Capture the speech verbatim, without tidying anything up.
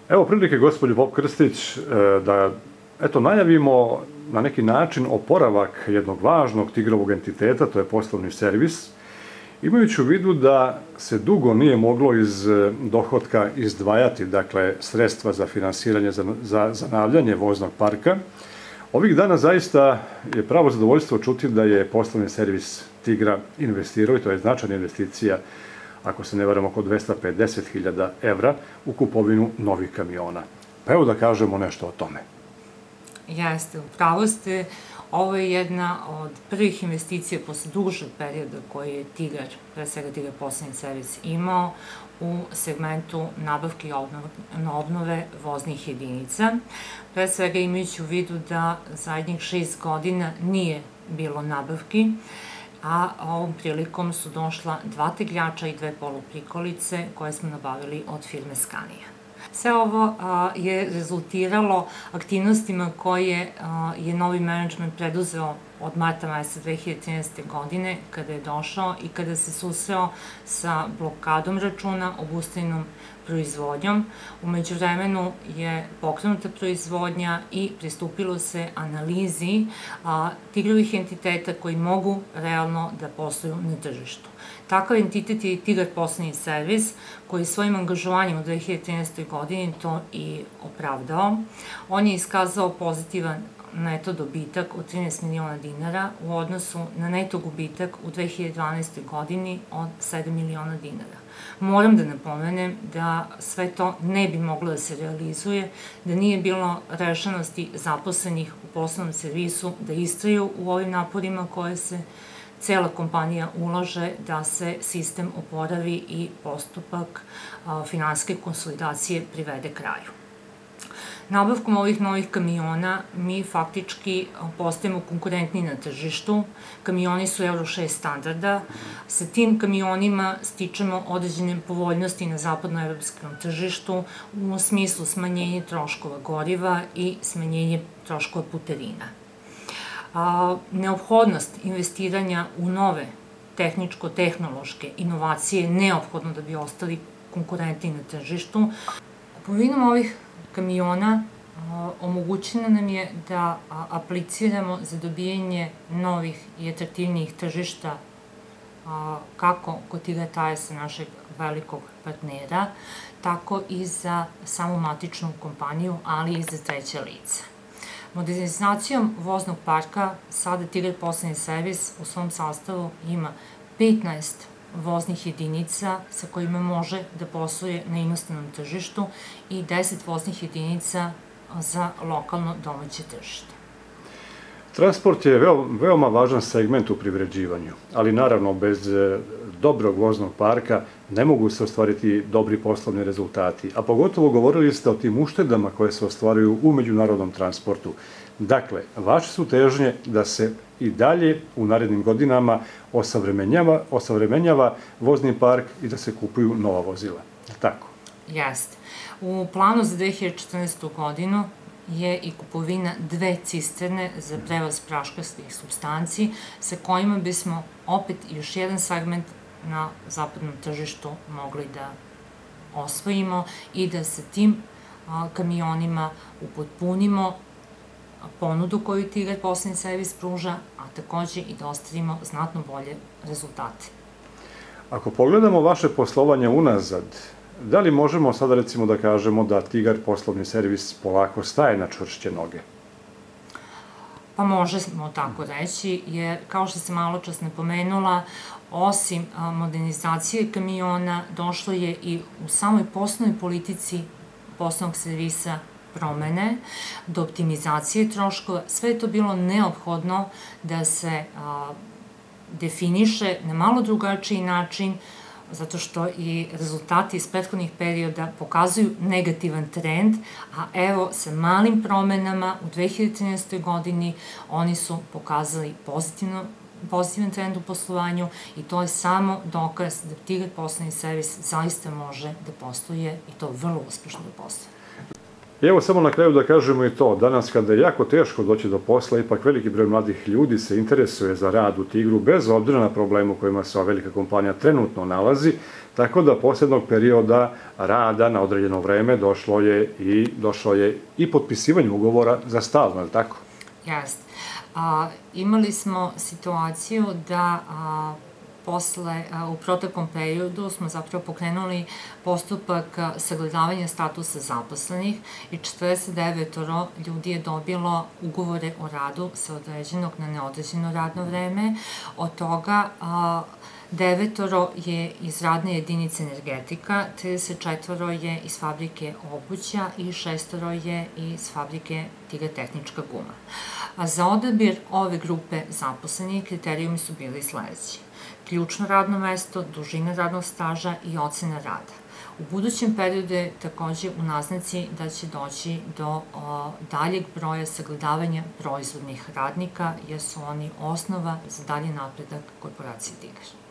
Evo prilike, gospođo Pop Krstić, da eto najavimo na neki način oporavak jednog važnog Tigrovog entiteta, to je poslovni servis, imajući u vidu da se dugo nije moglo iz dohotka izdvajati, dakle, sredstva za finansiranje, za zanavljanje voznog parka. Ovih dana zaista je pravo zadovoljstvo čuti da je poslovni servis Tigra investirao, i to je značajna investicija, ako se ne varam, oko dvesta pedeset hiljada evra u kupovinu novih kamiona. Pa evo da kažemo nešto o tome. Jeste, upravo ste. Ovo je jedna od prvih investicija posle dužeg perioda koji je Tigar, pre svega Tigar poslovni servis, imao u segmentu nabavke i obnove voznih jedinica. Pre svega imajući u vidu da zadnjih šest godina nije bilo nabavki, a ovom prilikom su došla dva tegljača i dve poluprikolice koje smo nabavili od firme Scania. Sve ovo je rezultiralo aktivnostima koje je novi menadžment preduzeo od marta meseca dve hiljade trinaeste. godine, kada je došao i kada se susreo sa blokadom računa, obustavljenom proizvodnjom. U međuvremenu je pokrenuta proizvodnja i pristupilo se analizi Tigrovih entiteta koji mogu realno da posluju na tržištu. Takav entitet je Tigar poslovni servis, koji svojim angažovanjem u dve hiljade trinaestoj. godini to i opravdao. On je iskazao pozitivan neto dobitak od trinaest miliona dinara u odnosu na neto gubitak u dve hiljade dvanaestoj. godini od sedam miliona dinara. Moram da napomenem da sve to ne bi moglo da se realizuje, da nije bilo rešenosti zaposlenih u poslovnom servisu da istraju u ovim naporima koje se cela kompanija ulaže da se sistem oporavi i postupak finansijske konsolidacije privede kraju. Nabavkom ovih novih kamiona mi faktički postajemo konkurentni na tržištu. Kamioni su Euro šest standarda. Sa tim kamionima stičemo određene povoljnosti na zapadnoevropskom tržištu u smislu smanjenja troškova goriva i smanjenja troškova putarina. Neophodnost investiranja u nove tehničko-tehnološke inovacije je neophodno da bi ostali konkurentni na tržištu. Kupovinom ovih kamiona omogućeno nam je da apliciramo za dobijanje novih i atraktivnijih tržišta kako kod Tigra Tires, našeg velikog partnera, tako i za samu matičnu kompaniju, ali i za treće lice. Modernizacijom voznog parka sada Tigar poslovni servis u svom sastavu ima petnaest voznih jedinica sa kojima može da posluje na inostranom tržištu i deset voznih jedinica za lokalno domaće tržište. Transport je veoma važan segment u privređivanju, ali naravno bez dobrog voznog parka ne mogu se ostvariti dobri poslovni rezultati, a pogotovo govorili ste o tim uštedama koje se ostvaruju u međunarodnom transportu. Dakle, vaše su težnje da se i dalje u narednim godinama osavremenjava vozni park i da se kupuju nova vozila. Tako? Jeste. U planu za dve hiljade četrnaestu. godinu je i kupovina dve cisterne za prevoz praškastih supstanci sa kojima bismo opet još jedan segment na zapadnom tržištu mogli da osvojimo i da sa tim kamionima upotpunimo ponudu koju Tigar poslovni servis pruža, a takođe i da ostvarimo znatno bolje rezultate. Ako pogledamo vaše poslovanje unazad, da li možemo sada recimo da kažemo da Tigar poslovni servis polako staje na čvršće noge? Pa možemo tako reći, jer kao što sam malo čas napomenula, osim modernizacije kamiona, došlo je i u samoj poslovnoj politici poslovnog servisa promene, do optimizacije troškova. Sve je to bilo neophodno da se definiše na malo drugačiji način, zato što i rezultati iz prethodnih perioda pokazuju negativan trend, a evo sa malim promenama u dve hiljade trinaestoj. godini oni su pokazali pozitivan trend u poslovanju i to je samo dokaz da Tigar poslovni servis zaista može da posluje i to vrlo uspešno da posluje. I evo samo na kraju da kažemo i to, danas kada je jako teško doći do posla, ipak veliki broj mladih ljudi se interesuje za rad u Tigru, bez obzira na problemu u kojima se ova velika kompanija trenutno nalazi, tako da posljednog perioda rada na određeno vreme došlo je i, došlo je i potpisivanje ugovora za stalno, je li tako? Jeste. Imali smo situaciju da posle, u proteklom periodu smo zapravo pokrenuli postupak sagledavanja statusa zaposlenih i četrdeset devet ljudi je dobilo ugovore o radu sa određenog na neodređeno radno vreme. Od toga devetoro je iz radne jedinice energetika, trideset četvoro je iz fabrike obuća i šestoro je iz fabrike Tigar tehnička guma. A za odabir ove grupe zaposlenih kriterijumi su bili sledeći: ključno radno mesto, dužina radnog staža i ocena rada. U budućem periodu je takođe u naznaci da će doći do daljeg broja sagledavanja proizvodnih radnika, jer su oni osnova za dalji napredak korporacije Tigar.